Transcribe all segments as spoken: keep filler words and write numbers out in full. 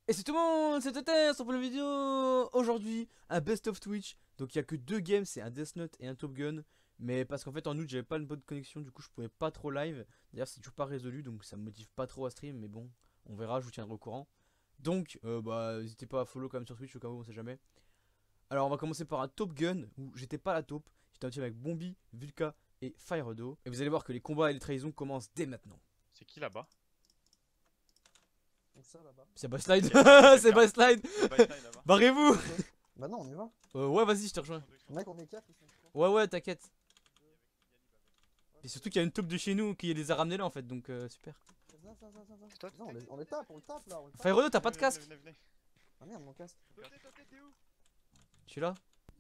Et c'est tout le monde, c'est Toter sur la vidéo. Aujourd'hui, un best of Twitch. Donc il y a que deux games, c'est un Death Note et un Top Gun. Mais parce qu'en fait en août j'avais pas une bonne connexion, du coup je pouvais pas trop live. D'ailleurs c'est toujours pas résolu, donc ça me motive pas trop à stream. Mais bon, on verra, je vous tiendrai au courant. Donc euh, bah n'hésitez pas à follow quand même sur Twitch au cas où on sait jamais. Alors on va commencer par un Top Gun où j'étais pas à la taupe. J'étais un team avec Bombi, Vulka et Firedo. Et vous allez voir que les combats et les trahisons commencent dès maintenant. C'est qui là-bas? C'est Boss-Slide. Yeah, C'est Boss-Slide. Barrez-vous. Bah non, on y va. Euh, ouais vas-y je te rejoins. Mec, on est quatre. Ouais ouais t'inquiète. Et surtout qu'il y a une taupe de chez nous qui les a ramenés là en fait, donc euh, super. Viens, viens, viens, viens, viens. Non, on les, on les tape, on le tape là. On le tape. Firedo t'as pas de casque? Ah merde, mon casque. Je suis là.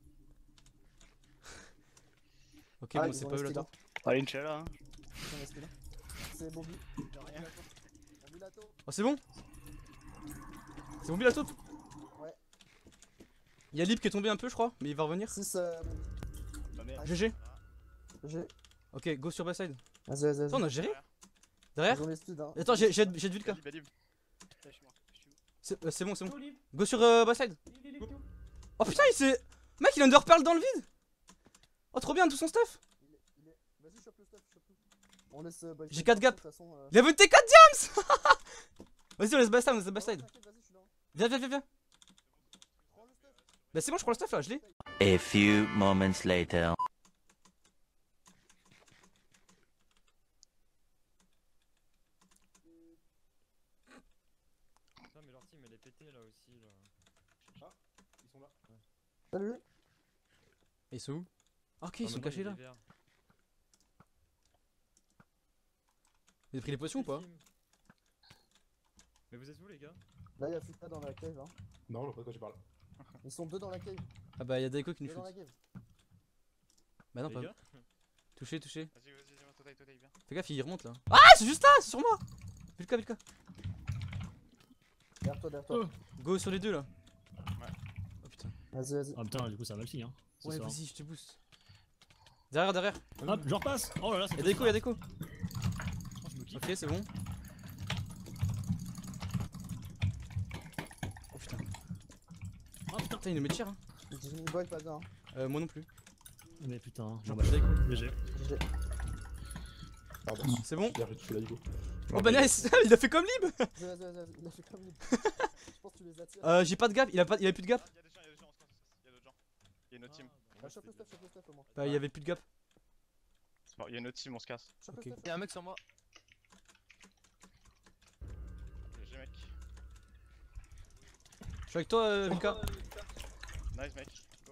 Ok Ah, bon ils c'est ont pas eux resté là. là. Allez, Inch'Allah. Hein. Ils sont restés là. C'est Bobby. Bobby la taupe. Oh c'est bon? C'est bon la taupe? Ouais. Il y a Lip qui est tombé un peu je crois, mais il va revenir. six euh... Bah merde. G G. J'ai. Ok go sur Backside. Vas-y, vas-y, Attends on vas-y. a géré? Derrière? Ils ont les studs, hein. Attends j'ai j'ai de Vulka. Badib, Badib. Putain, je suis mort. Je suis où? C'est euh, c'est bon c'est bon. Go sur euh, Backside. Oh putain il s'est... Mec il underpearl dans le vide. Oh trop bien tout son stuff. Il est. Il est... Vas-y, chope le stuff, chope tout. On laisse. Euh, bah, J'ai quatre gaps. de toute façon, euh... Il avait une T quatre Diams. Vas-y on laisse Backside, on laisse Backside. Ouais, t'inquiète, vas-y, je suis là. Viens viens viens viens. Prends le stuff. Bah c'est bon je prends le stuff là, je l'ai. A few moments later. Putain mais leur team elle est pétée là aussi là. Ah, ils sont là. Salut. Et ils sont où? Ah, ok ils sont cachés là. Vous avez pris les potions ou pas? Mais vous êtes où les gars? Là, y'a Fuka dans la cave, hein. Non, je vois pas de quoi tu parles. Ils sont deux dans la cave. Ah bah y'a Daiko qui nous Deux dans shoot. la cave. Bah non Les pas. gars Touché touché. Vas-y, vas-y, vas-y, Totai, Totai, viens. Fais gaffe il remonte là. Ah c'est juste là, c'est sur moi. Vulka Vulka. Derrière toi, derrière toi. Go sur les deux là. Ouais. Oh putain. Vas-y, vas-y. Ah putain, du coup ça va le finir. ce Ouais soir. vas-y je te booste. Derrière derrière. Hop, je repasse. Oh là là, c'est Y'a Daiko, y'a Daiko. Oh, je me kiffe. Ok c'est bon. Oh putain. Ah putain. Putain il nous met cher hein. Jimmy Boy, pas bien. Hein. Euh moi non plus. Mais putain, J'en bon, bah, bats Daiko. G G. G G. Pardon. C'est bon. J'ai touché la Ligo. Oh bah nice. Il a fait comme Lib. Vas-y, vas-y, vas-y. Il a fait comme lui. Je pense que tu les attires. Euh j'ai pas de gap, il a pas, il avait plus de gap. Y'a des gens, y'a des gens, on se casse, on se casse. Y'a d'autres gens. Y'a une autre team. Ah, chope le stuff, chope le stuff au moins. Bah il y avait plus de gap. C'est mort, y'a une autre team, on se casse. Chope Ok. le stuff. Y'a un mec sur moi. G mec. Je suis avec toi euh, Vulka. Nice mec. Go.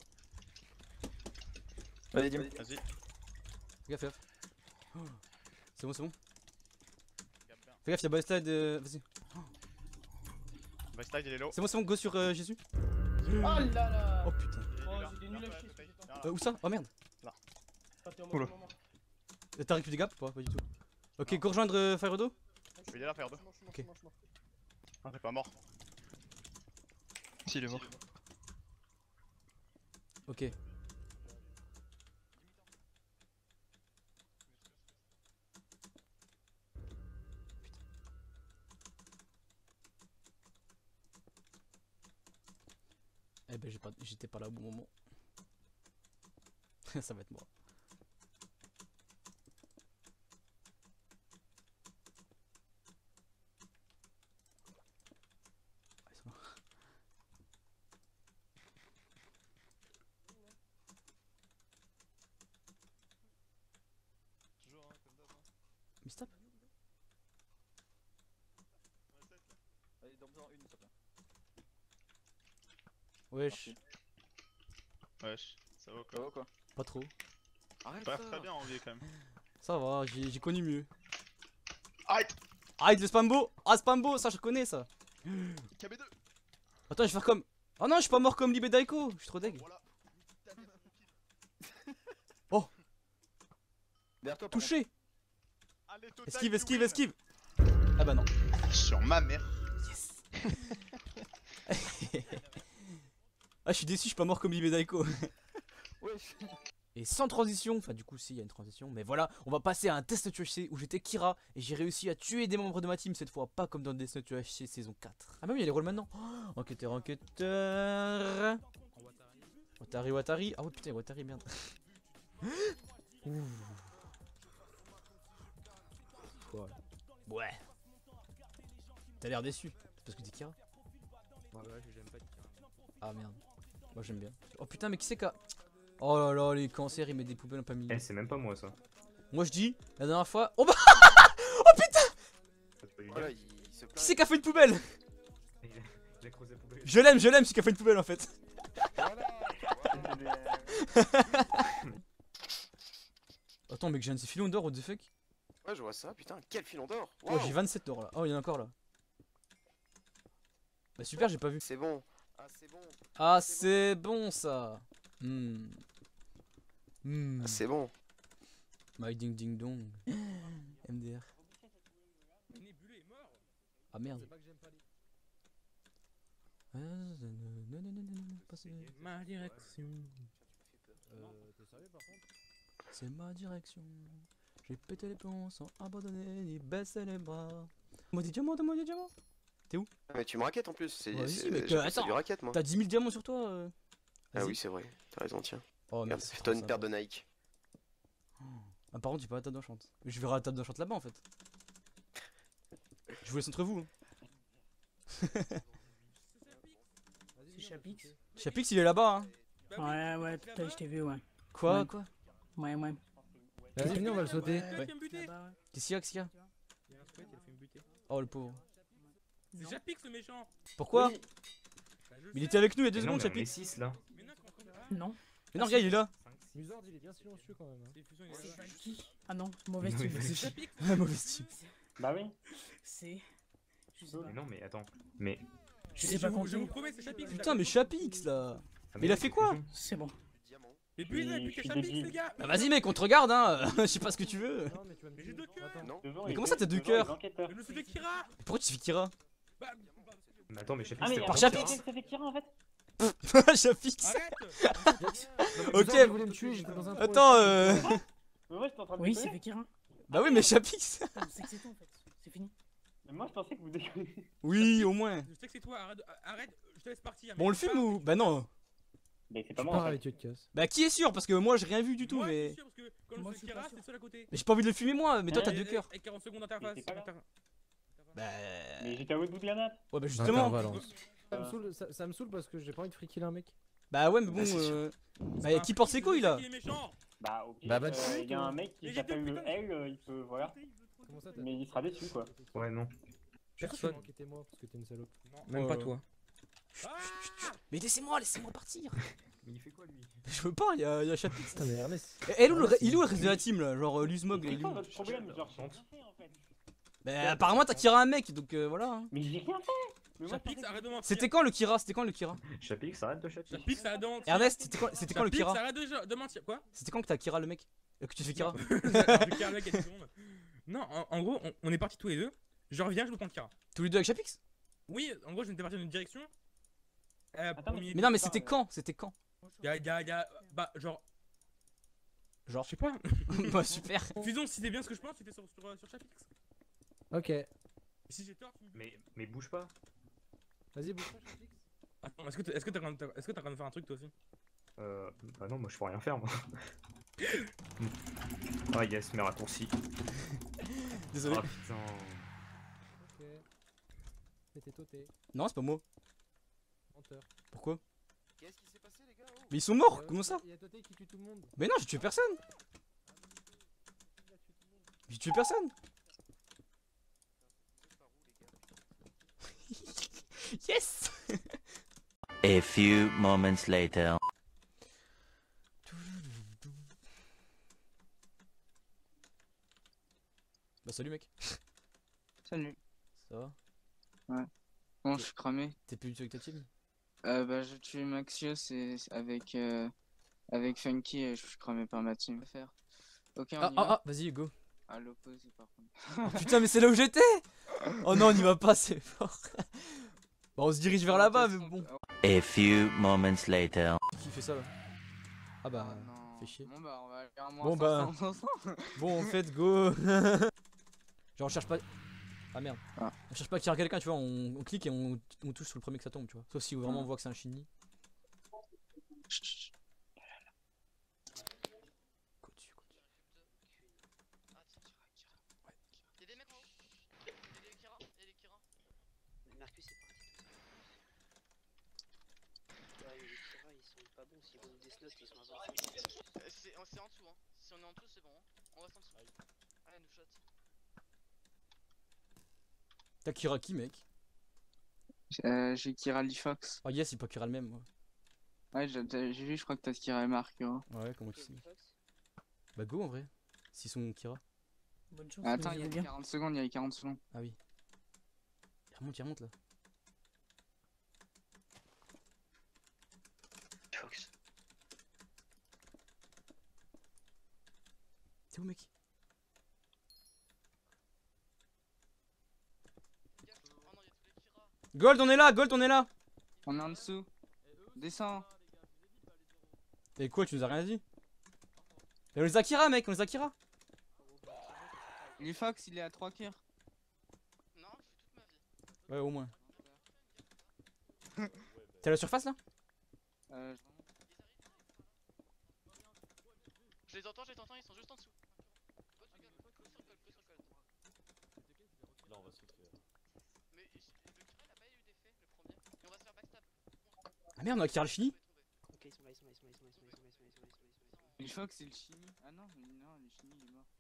Vas-y, dis-moi. Vas-y. Fais gaffe, fais gaffe. Oh. C'est bon, c'est bon. Gap bien. Fais gaffe, y'a Boyslide. Euh... Vas-y. Backslide, il est low. C'est bon, c'est bon, go sur euh, Jésus. Oh là là. Oh putain. Il est Oh, là. j'ai des nuls Viens, à Totai, chier, Totai. ce Viens là. Euh, où ça? Oh merde. Ah, t'es en Oula. mode moment. Euh, T'as récupéré du gap ou pas? Pas du tout. Ok, Non. go rejoindre euh, Firedo. Je vais y aller là, faire deux. Je suis mort, je suis mort, Ok. je suis mort, je suis mort. Ah, t'es pas mort. Si, il est mort. Ok. Eh ben j'ai pas, j'étais pas là au bon moment. Ça va être moi. Ah, ils sont là. Toujours, hein, comme d'hab. Hein. Mais stop. Allez, donne-en une, s'il te plaît. Wesh. Wesh, ça va Ça quoi? va quoi? Pas trop. Arrête Pas ça. très bien en vie quand même. Ça va, j'ai j'ai connu mieux. Aïe! Aïe le spambo. Ah spambo, ça je connais ça. K B deux! Attends je vais faire comme... Oh non je suis pas mort comme Lib et Daiko. Je suis trop deg. Voilà. Oh Derrière toi, pardon. touché. Allez, Totai, Esquive, you esquive, win. esquive. Ah bah non. Sur ma mère. Yes. Ah je suis déçu, je suis pas mort comme Lib et Daiko. Wesh. Et sans transition, enfin du coup si il y a une transition, mais voilà, on va passer à un Death Note U H C où j'étais Kira et j'ai réussi à tuer des membres de ma team cette fois, pas comme dans Death Note U H C saison quatre. Ah bah oui, il y a les rôles maintenant. Oh, enquêteur, enquêteur. Watari, Watari. Ah ouais putain, Watari, merde. Ouh. Ouais. Ouais. T'as l'air déçu, c'est parce que t'es Kira. Ouais, ouais, j'aime pas Kira. Ah merde. Moi j'aime bien. Oh putain, mais qui c'est qu'a... Oh là là, les cancers, ils mettent des poubelles en plein milieu. Eh, c'est même pas moi ça. Moi je dis, la dernière fois... Oh bah oh putain. Voilà, il se Qui plaint. c'est qui a fait une poubelle? J'ai creusé la poubelle. Je l'aime, je l'aime, celui qui a fait une poubelle en fait. Attends, mec, j'ai un de ces filons d'or, what the fuck? Ouais, je vois ça, putain, quel filon d'or. Oh, j'ai vingt-sept d'or là. Oh, il y en a encore là. Bah super, j'ai pas vu. C'est bon. Ah, c'est bon. Ah, c'est bon ça. Hmm. Hmm. Ah, c'est bon. My ding ding dong. M D R. Ah merde. Ma direction. Euh, t'es sérieux par contre? C'est ma direction. J'ai pété les plombs sans abandonner ni baisser les bras. Maudit diamant, maudit diamant. Ah, mais tu me raquettes en plus. C'est Ouais, c'est- si, mais j'ai que- pensé à attends. du raquette moi. T'as dix mille diamants sur toi euh. Ah Vas-y. oui, c'est vrai. T'as raison, tiens. Oh Regarde, merde. fais-toi une paire de Nike. Ah, par contre, j'ai pas la table d'enchante. Je verrai la table d'enchante là-bas en fait. Je vous laisse entre vous. Hein. C'est Chapix. Chapix, il est là-bas. Hein. Ouais, ouais, tout à l'heure je t'ai vu, ouais. Quoi, Ouais. quoi? Ouais, ouais. Vas-y, venez, on va le sauter. Ouais. Là-bas, ouais. Qu'est-ce qu'il y a, qu'est-ce qu'il y a? Il y a un squelette, il a fait me buter. Oh le pauvre. C'est Chapix le méchant. Pourquoi? Bah, je Mais il sais. était avec nous il y a deux Mais non, secondes, mais on est Chapix. six là. Mais non, comment ça va Non. Mais non, regarde, il est là. Musord, il est bien silencieux quand même. hein. C'est fusion, il est là. C'est qui? Ah non, mauvais Non, team. mais- C'est Chapix. Ah, mauvais team. Bah oui. C'est. Je sais pas. Mais non, mais attends. Mais. Je sais pas vous- Je vous compter. promets, c'est Chapix. Putain, mais Chapix là. Ah, Mais il a fait quoi? C'est bon. Diamant. Mais puis, Je puis suis que Chapix, débile. les gars. Bah vas-y, mec, on te regarde, hein. Je sais pas ce que tu veux. Non, mais tu vas me Mais j'ai tuer. deux cœurs. Attends. Non. Devant, Mais il comment fait- ça, t'as deux devant, cœurs les enquêteurs. Mais je suis de Kira. Pourquoi tu fais Kira? Bah, Mais attends, mais Chapix, Ah, mais c'était Par pas Chapix Kira. Ça fait Kira en fait. Chapix. arrête. Ok. Musord, il voulait me tuer, j'étais dans un trou. Attends, euh. Mais moi j'étais en train de Oui, déconner. c'est fait Kira. Bah oui, mais Chapix. C'est que c'est toi en fait. C'est fini. Mais moi je pensais que vous déconnez. Oui, au moins. Je sais que c'est toi, arrête, arrête, je te laisse partir. Bon, on le filme ou? Bah non. Mais c'est Je pas moi. pars en fait. avec tu te casses. Bah qui est sûr? Parce que moi j'ai rien vu du tout, Moi, je mais. suis sûr, parce que quand Moi, je je suis suis pas Kira, sûr. c'est le seul à côté. Mais j'ai pas envie de le filmer moi, mais toi t'as Et- deux et- cœurs. Et quarante secondes d'interface. Mais c'est pas inter- Bah. Mais j'étais à l'autre bout de la map. Ouais, bah justement. Intervalence. Ça me saoule, ça, ça me saoule parce que j'ai pas envie de free kill un mec. Bah ouais, mais bon. Bah, c'est sûr. euh, C'est Bah pas qui un porte ses flic, je couilles sais là? qu'il est méchant. Bah au pire, Bah, bah, euh, tu- il y a un mec Mais qui j'ai deux s'appelle putains de- L, euh, il peut. Voilà. Comment ça t'as Mais il sera déçu quoi. Ouais, non. Personne. Enquêtez-moi parce que t'es une salope. Même pas toi. Ah Mais laissez-moi, laissez-moi partir. Mais il fait quoi lui? Je veux pas, y'a y a Chapix. Putain, mais Ernest. Et elle, où le, il est où le reste de la team là? Genre euh, Luzmog, il C'est est quoi où? votre problème? Genre, j'ai rien fait en fait. Bah apparemment t'as Kira un mec, donc euh, voilà. hein. Mais j'ai rien fait. Mais moi, je Chapix, pensais arrête de mentir. C'était quand le Kira? C'était quand le Kira? Chapix, arrête de Chapix. Chapix, arrête de mentir. Ernest, c'était quand, c'était quand le Chapix, Kira? arrête de de mentir. Quoi? C'était quand que t'as Kira le mec? Euh, Que tu fais Kira? Je Kira, mec, il y a dix secondes. Non, en, en gros, on, on est partis tous les deux. Je reviens, je me prends Kira. Tous les deux avec Chapix? Oui, en gros, je m'étais parti dans une direction. Euh, Attends, premier- Mais non, mais c'était quand? C'était quand? Y a, y a, y a, bah, genre, Genre, je sais pas. bah super. Fusion, si c'est bien ce que je pense, c'était sur, sur, euh, sur Chapix. Ok. Et si j'ai tort, tu me dis. Mais, mais bouge pas. Vas-y, bouge pas, Chapix. Attends, est-ce que t'es est-ce que t'as est-ce que t'as en train de faire un truc toi aussi? Euh. Bah non, moi je peux rien faire moi. Ah yes, mes raccourcis. Désolé. Ah putain. Ok. C'était toté. Non, c'est pas moi. Menteur. Pourquoi? Qu'est-ce qui s'est passé les gars? Oh. Mais ils sont morts, Euh, comment ça? Il y a Toté qui tue tout le monde. Mais non, j'ai tué personne. J'ai tué personne. Yes. A few moments later. Bah salut mec. Salut. Ça va? Bon, je suis cramé. T'es plus du tout avec ta team? Euh, bah, je tue Maxios et avec, euh, avec Funky et je suis cramé par ma team. Faire. Ok, on Ah y ah va. ah, vas-y go. À l'opposé par contre. Oh, putain mais c'est là où j'étais. Oh non on y va pas, c'est fort. Bon on se dirige vers là-bas mais bon. A few moments later. Qui fait ça là? Ah bah... Oh non. Fais chier. Bon bah on va aller à moins Bon bah. cinq cents. Bon, en fait, go. Genre, on cherche pas. Ah merde. Ah. On cherche pas à tirer quelqu'un, tu vois. On, on clique et on, on touche sur le premier que ça tombe, tu vois. Sauf si vraiment on voit que c'est un Shinny. Y'a des mecs en haut. Y'a des Kira, y'a des Kira. Marcus est parti. Ouais, les Kira ils sont pas bons, s'ils vont des slots ils sont avancés. Euh, C'est en dessous, hein. Si on est en dessous, c'est bon. Hein. On reste en dessous. Allez, nous shot. T'as Kira qui, mec? Euh, j'ai Kira Lee Fox. Oh yes, il peut Kira le même, moi. Ouais, j'ai j'ai vu, je crois que t'as Kira et Marc. Hein. Ouais, comment tu sais? Bah, go en vrai. S'ils sont Kira. Bonne chance. Attends, il y vous a bien. quarante secondes, il y a quarante secondes. Ah oui. Il remonte, il remonte là. Fox. T'es où, mec? Gold, on est là, Gold, on est là. On est en dessous. Descends. Et quoi, tu nous as rien dit? Et on les a Kira, mec, on les a Kira. Lee Fox, il est à trois kills. Non, je fais toute ma vie. Ouais, au moins. T'es à la surface là? Euh, Je les entends, je les entends, ils sont juste en dessous. Go sur Gold, go sur Gold, go sur Gold. Là on va se faire. Mais le Kira il a pas eu d'effet le premier. Et on va se faire backstab. Ah merde, on a Kira le Shinny. Ok, ils sont là, ils sont là, ils sont là, ils sont là, ils sont là, ils sont là, ils sont là, ils sont là, ils sont là, ils sont là. Lee Fox, c'est le Chini. Ah non, mais non, le Chini il est mort.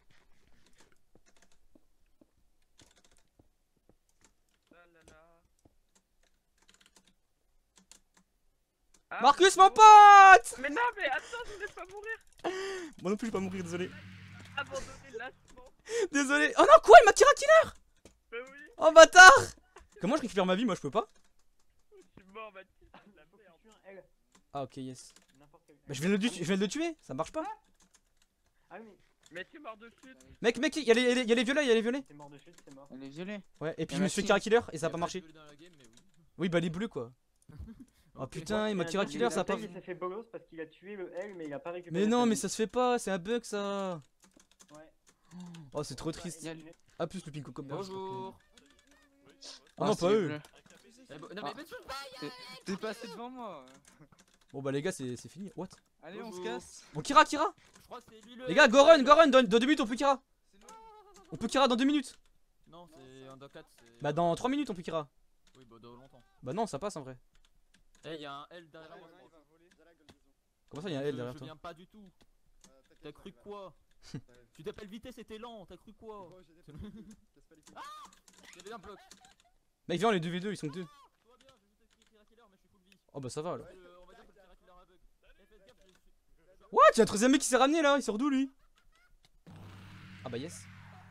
Ah, Marcus, mon pote! Mais non, mais attends, je vais pas mourir. Moi non plus, je vais pas mourir, désolé. Abandonné lâchement. Désolé. Oh non, quoi? Il m'a Kira killer! Bah oui. Oh bâtard! Comment je récupère ma vie? Moi, je peux pas. Je suis mort, Mathis. La merde. Ah, ok, yes. N'importe quel. Bah, je viens de le, tu- je viens de le tuer, ça marche pas. Ah mais Mais tu es mort de chute. Mec, mec, y'a les, y'a les, y'a les violets, y'a les violets. c'est mort de chute, c'est mort. Elle est violée. Ouais, et puis Y je en me a suis fait six. Kira killer et ça a pas marché. Dans la game, mais oui. Oui, bah les bleus quoi. Oh putain, il m'a Kira Il killer, ça a pas. Il s'est fait bolos parce qu'il a tué le L mais il a pas récupéré. Mais non, sa mais vie. ça se fait pas, c'est un bug ça. Ouais. Oh, c'est trop triste. Y a le- Ah, plus le pink copter. Bonjour. Oh non, c'est pas les eux. bleus. Eh, bon, non, Ah. mais mais tu peux pas. T'es- T'es passé devant moi. Bon, bah les gars, c'est c'est fini. What? Allez, on se Bonjour. casse. Bon, Kira, Kira. Je crois que c'est lui le. Les gars, Goron, Goron, dans, dans deux minutes on peut Kira. On peut Kira dans deux minutes. Non, c'est un quatre. c'est- Bah, dans trois minutes on peut Kira. Oui, bah dans longtemps. Bah, non, ça passe en vrai. Eh, y'a un L derrière moi. je crois. Comment ça, y'a un L Je- derrière Je toi? viens pas du tout. T'as cru quoi? Tu t'appelles vitesse et t'es lent, t'as cru quoi? Ah! Y'avait un bloc. Mec, viens, les deux v deux, ils sont que deux. Tout va bien, je vais juste Kira killer, mais je suis full vie. Oh, bah ça va alors. Euh, On va dire que le Kira killer a bug. Eh, faites gaffe, je suis. What? Y'a un troisième mec qui s'est ramené là, il sort d'où lui? Ah, bah yes.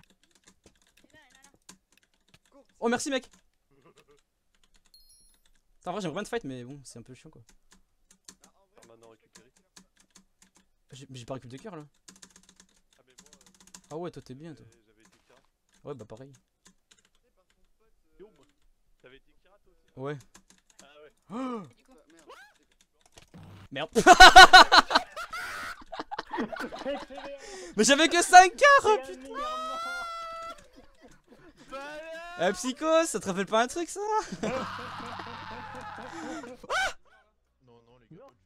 Oh, merci mec. En vrai, j'aimerais bien te fight, mais bon, c'est un peu chiant quoi. Maintenant récupéré. J'ai mais j'ai pas récupéré de cœur là. Ah mais moi Ah ouais, toi t'es bien toi. j'avais été Kira. Ouais, bah pareil. Yo, moi. T'avais été Kira toi aussi? Ouais. Ah ouais. Oh Merde. Mais j'avais que cinq cœurs. Eh Psycho, ça te rappelle pas un truc ça? Non, non, les gars.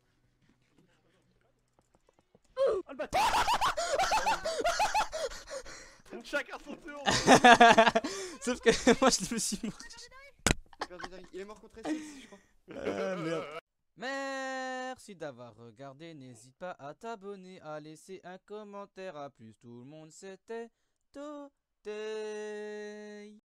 Oh le bâtard. Chacun son tour. Sauf que moi je me suis mort. Il est mort contre S six, je crois. Ah, merde. Merci d'avoir regardé, n'hésite pas à t'abonner, à laisser un commentaire, à plus tout le monde c'était Today.